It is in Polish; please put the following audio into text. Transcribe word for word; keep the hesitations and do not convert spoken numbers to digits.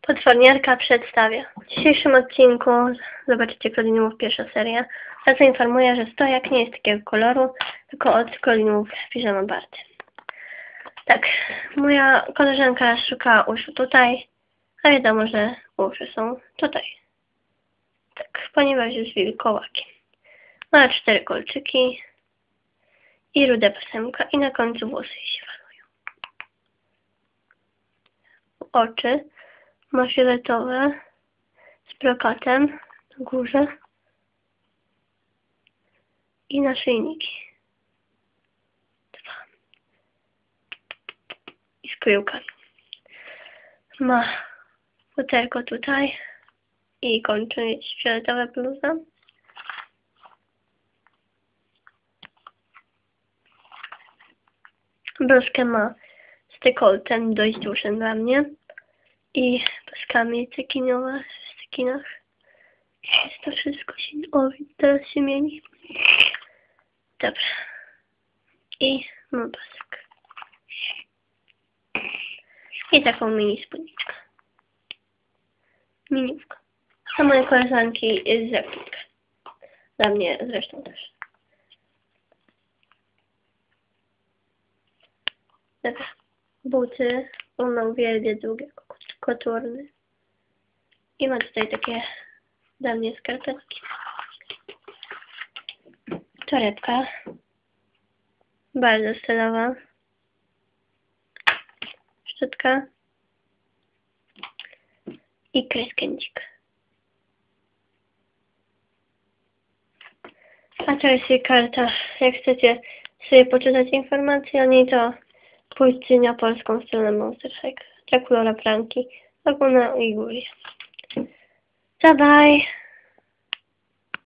Potworniarka przedstawia. W dzisiejszym odcinku zobaczycie Klolinów pierwsza seria. Ja zainformuję, że stojak nie jest takiego koloru, tylko od Klolinów piżama Barty. Tak, moja koleżanka szukała uszu tutaj, a wiadomo, że uszy są tutaj. Tak, ponieważ jest wilkołakiem. Ma cztery kolczyki i rude pasemka i na końcu włosy się falują. Oczy ma fioletowe z brokatem na górze i naszyjniki. Dwa. I z kryjówkami. Ma futerko tutaj i kończy mieć fioletowe bluza. Bluzkę ma z dekoltem dość dużym dla mnie i paskami cekiniowe w cekinach. Jest to wszystko się... O, teraz się mieni. Dobra. I mam pasek. I taką mini spódniczkę. Miniówka. A mojej koleżanki jest zepniczka. Dla mnie zresztą też. Dobra. Buty. Ona uwielbia długie koturny. I ma tutaj takie dla mnie skarpetki. Torebka. Bardzo stylowa. Szczotka. I kreskędzik. A to jest jej karta. Jak chcecie sobie poczytać informacje o niej, to pójdźcie na polską stronę Monster High. Dracula Franki. Laguna i Góry. Bye bye!